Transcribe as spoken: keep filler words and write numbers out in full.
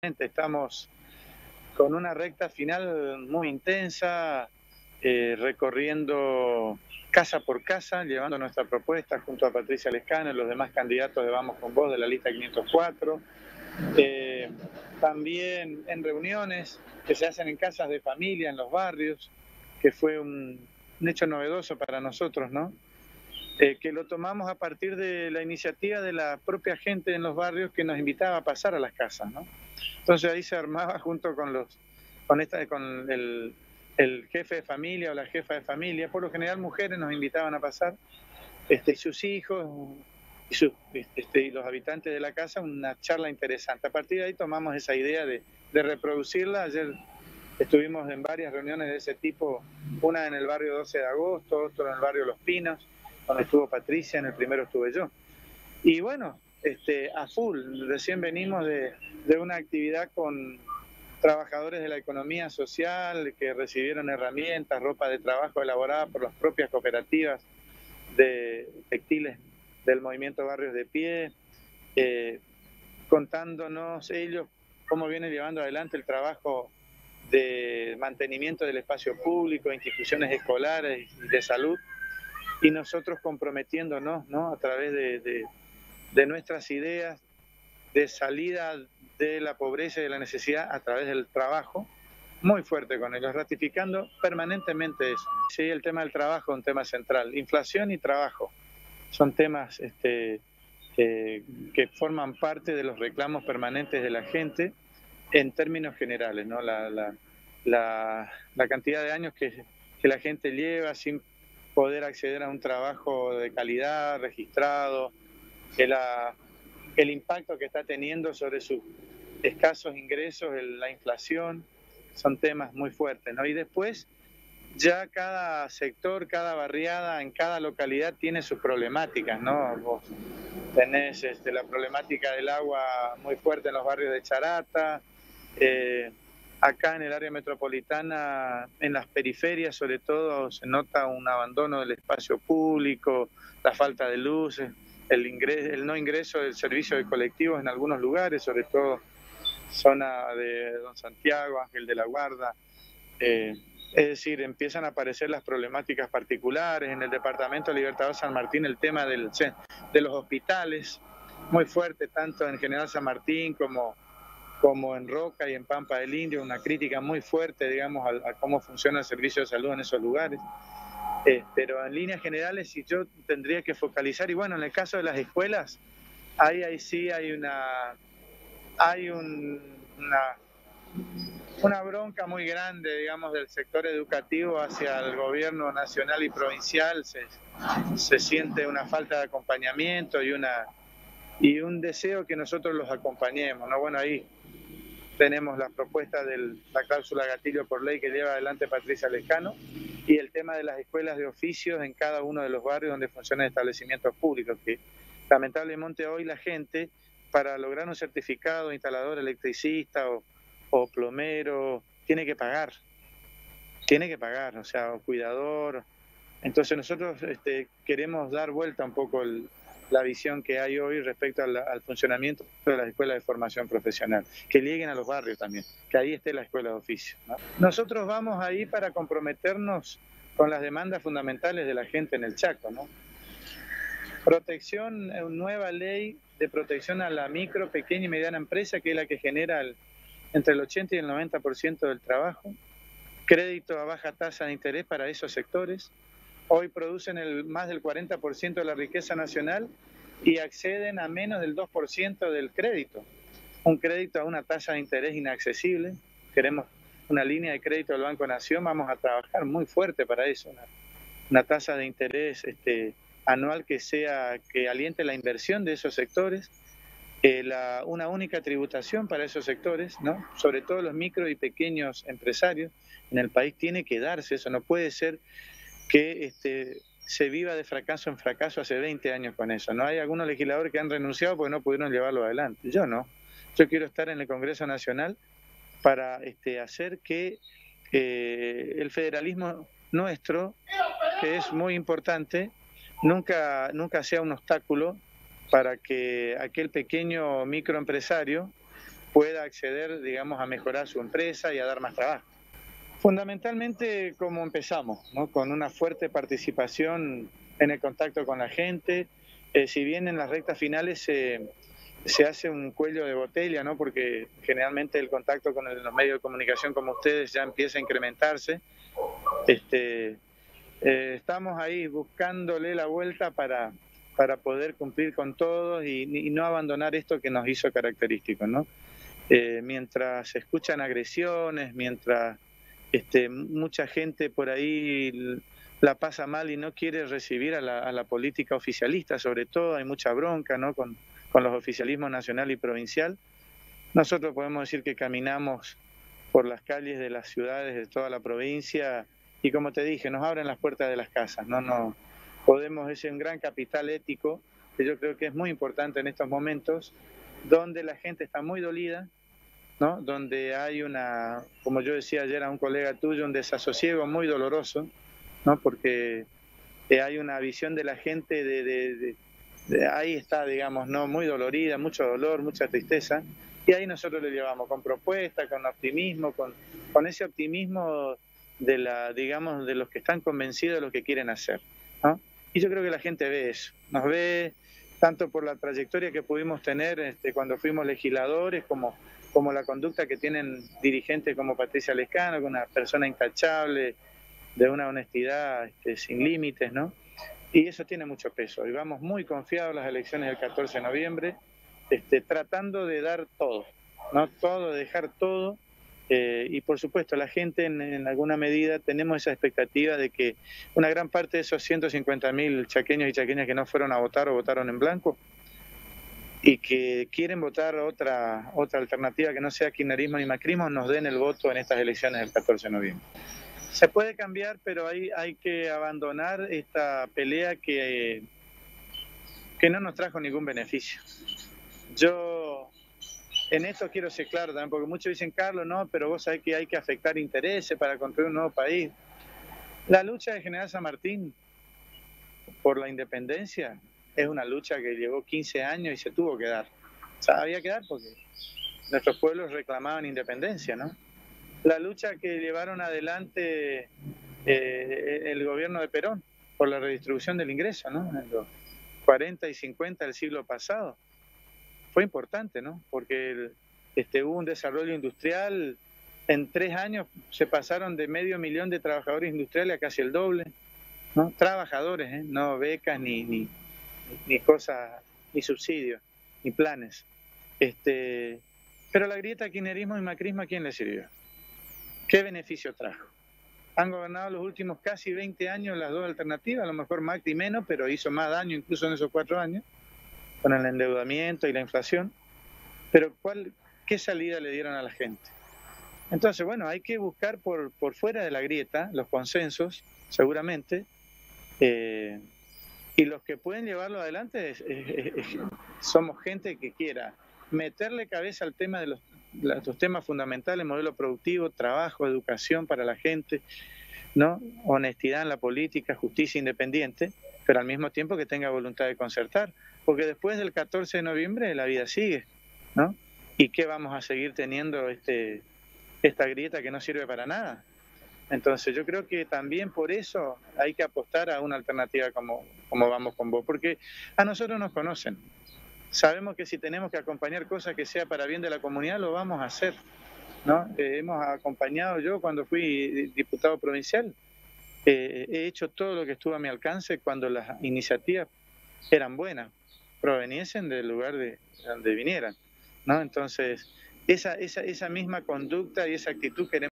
Estamos con una recta final muy intensa, eh, recorriendo casa por casa, llevando nuestra propuesta junto a Patricia Lescano y los demás candidatos de Vamos con Vos de la lista quinientos cuatro. Eh, también en reuniones que se hacen en casas de familia, en los barrios, que fue un, un hecho novedoso para nosotros, ¿no? Eh, que lo tomamos a partir de la iniciativa de la propia gente en los barrios que nos invitaba a pasar a las casas, ¿no? Entonces ahí se armaba junto con los con esta con el, el jefe de familia o la jefa de familia, por lo general mujeres nos invitaban a pasar, este, y sus hijos y, sus, este, y los habitantes de la casa, una charla interesante. A partir de ahí tomamos esa idea de, de reproducirla. Ayer estuvimos en varias reuniones de ese tipo, una en el barrio doce de agosto, otra en el barrio Los Pinos, donde estuvo Patricia, en el primero estuve yo. Y bueno, este, a full, recién venimos de, de una actividad con trabajadores de la economía social que recibieron herramientas, ropa de trabajo elaborada por las propias cooperativas de textiles del movimiento Barrios de Pie, eh, contándonos ellos cómo vienen llevando adelante el trabajo de mantenimiento del espacio público, instituciones escolares y de salud, y nosotros comprometiéndonos, ¿no?, a través de, de, de nuestras ideas de salida de la pobreza y de la necesidad a través del trabajo, muy fuerte con ellos, ratificando permanentemente eso. Sí, el tema del trabajo es un tema central. Inflación y trabajo son temas este, eh, que forman parte de los reclamos permanentes de la gente en términos generales, ¿no? La, la, la, la cantidad de años que, que la gente lleva sin poder acceder a un trabajo de calidad, registrado, que la, el impacto que está teniendo sobre sus escasos ingresos, el, la inflación, son temas muy fuertes, ¿no? Y después ya cada sector, cada barriada, en cada localidad tiene sus problemáticas, ¿no? Vos tenés este, la problemática del agua muy fuerte en los barrios de Charata, eh, acá en el área metropolitana, en las periferias sobre todo, se nota un abandono del espacio público, la falta de luces, el, ingreso, el no ingreso del servicio de colectivos en algunos lugares, sobre todo zona de Don Santiago, Ángel de la Guarda. Eh, es decir, empiezan a aparecer las problemáticas particulares. En el departamento de Libertador San Martín, el tema del, de los hospitales, muy fuerte, tanto en General San Martín como, como en Roca y en Pampa del Indio, una crítica muy fuerte, digamos, a, a cómo funciona el servicio de salud en esos lugares. Eh, pero en líneas generales, si yo tendría que focalizar, y bueno, en el caso de las escuelas, ahí, ahí sí hay una, hay un, una, una bronca muy grande, digamos, del sector educativo hacia el gobierno nacional y provincial. Se, se siente una falta de acompañamiento y, una, y un deseo que nosotros los acompañemos, ¿no? Bueno, ahí tenemos la propuesta de la cláusula gatillo por ley que lleva adelante Patricia Lescano, y el tema de las escuelas de oficios en cada uno de los barrios donde funcionan establecimientos públicos, que lamentablemente hoy la gente, para lograr un certificado de instalador electricista o, o plomero, tiene que pagar, tiene que pagar, o sea, o cuidador. Entonces nosotros este, queremos dar vuelta un poco el, la visión que hay hoy respecto al, al funcionamiento de las escuelas de formación profesional, que lleguen a los barrios también, que ahí esté la escuela de oficio, ¿no? Nosotros vamos ahí para comprometernos con las demandas fundamentales de la gente en el Chaco, ¿no? Protección, nueva ley de protección a la micro, pequeña y mediana empresa, que es la que genera el, entre el ochenta y el noventa por ciento del trabajo, crédito a baja tasa de interés para esos sectores. Hoy producen el, más del cuarenta por ciento de la riqueza nacional y acceden a menos del dos por ciento del crédito. Un crédito a una tasa de interés inaccesible. Queremos una línea de crédito del Banco Nación, vamos a trabajar muy fuerte para eso. Una, una tasa de interés este, anual que sea, que aliente la inversión de esos sectores. Eh, la, una única tributación para esos sectores, ¿no? Sobre todo los micro y pequeños empresarios en el país, tiene que darse eso. No puede ser que este, se viva de fracaso en fracaso hace veinte años con eso, ¿no? Hay algunos legisladores que han renunciado porque no pudieron llevarlo adelante. Yo no. Yo quiero estar en el Congreso Nacional para este, hacer que eh, el federalismo nuestro, que es muy importante, nunca, nunca sea un obstáculo para que aquel pequeño microempresario pueda acceder, digamos, a mejorar su empresa y a dar más trabajo. Fundamentalmente como empezamos, ¿no? Con una fuerte participación en el contacto con la gente. Eh, si bien en las rectas finales se, se hace un cuello de botella, ¿no? Porque generalmente el contacto con el, los medios de comunicación como ustedes ya empieza a incrementarse. Este, eh, estamos ahí buscándole la vuelta para, para poder cumplir con todos y, y no abandonar esto que nos hizo característicos, ¿no? Eh, mientras se escuchan agresiones, mientras este, mucha gente por ahí la pasa mal y no quiere recibir a la, a la política oficialista, sobre todo hay mucha bronca, ¿no? con, con los oficialismos nacional y provincial. Nosotros podemos decir que caminamos por las calles de las ciudades de toda la provincia y, como te dije, nos abren las puertas de las casas, no, no podemos, es un gran capital ético que yo creo que es muy importante en estos momentos, donde la gente está muy dolida, ¿no? Donde hay una, como yo decía ayer a un colega tuyo, un desasosiego muy doloroso, ¿no? Porque eh, hay una visión de la gente de, de, de, de ahí está, digamos, ¿no? Muy dolorida, mucho dolor, mucha tristeza, y ahí nosotros le llevamos con propuestas, con optimismo, con, con ese optimismo de la, digamos, de los que están convencidos de lo que quieren hacer, ¿no? Y yo creo que la gente ve eso, nos ve tanto por la trayectoria que pudimos tener este, cuando fuimos legisladores, como como la conducta que tienen dirigentes como Patricia Lescano, que es una persona intachable, de una honestidad este, sin límites, ¿no? Y eso tiene mucho peso. Y vamos muy confiados en las elecciones del catorce de noviembre, este, tratando de dar todo, ¿no? Todo, de dejar todo. Eh, y por supuesto, la gente en, en alguna medida tenemos esa expectativa de que una gran parte de esos ciento cincuenta mil chaqueños y chaqueñas que no fueron a votar o votaron en blanco, y que quieren votar otra otra alternativa que no sea kirchnerismo ni macrismo, nos den el voto en estas elecciones del catorce de noviembre. Se puede cambiar, pero hay, hay que abandonar esta pelea que, que no nos trajo ningún beneficio. Yo en esto quiero ser claro también, porque muchos dicen, Carlos, no, pero vos sabés que hay que afectar intereses para construir un nuevo país. La lucha de General San Martín por la independencia es una lucha que llevó quince años y se tuvo que dar. O sea, había que dar porque nuestros pueblos reclamaban independencia, ¿no? La lucha que llevaron adelante eh, el gobierno de Perón por la redistribución del ingreso, ¿no? En los cuarenta y cincuenta del siglo pasado, fue importante, ¿no? Porque el, este, hubo un desarrollo industrial, en tres años se pasaron de medio millón de trabajadores industriales a casi el doble, ¿no? Trabajadores, ¿eh? No becas ni... ni ni cosas, ni subsidios, ni planes. Este, pero la grieta kirchnerismo y macrismo, ¿a quién le sirvió? ¿Qué beneficio trajo? Han gobernado los últimos casi veinte años las dos alternativas, a lo mejor Macri menos, pero hizo más daño incluso en esos cuatro años, con el endeudamiento y la inflación. Pero ¿cuál, qué salida le dieron a la gente? Entonces, bueno, hay que buscar por, por fuera de la grieta los consensos, seguramente, eh, y los que pueden llevarlo adelante es, es, es, es, somos gente que quiera meterle cabeza al tema de los, los temas fundamentales, modelo productivo, trabajo, educación para la gente, ¿no? Honestidad en la política, justicia independiente, pero al mismo tiempo que tenga voluntad de concertar, porque después del catorce de noviembre la vida sigue, ¿no? ¿Y qué vamos a seguir teniendo este, esta grieta que no sirve para nada? Entonces yo creo que también por eso hay que apostar a una alternativa como, como Vamos con Vos, porque a nosotros nos conocen. Sabemos que si tenemos que acompañar cosas que sea para bien de la comunidad, lo vamos a hacer, ¿no? Eh, hemos acompañado, yo cuando fui diputado provincial, eh, he hecho todo lo que estuvo a mi alcance cuando las iniciativas eran buenas, proveniesen del lugar de donde vinieran, ¿no? Entonces, esa, esa, esa misma conducta y esa actitud queremos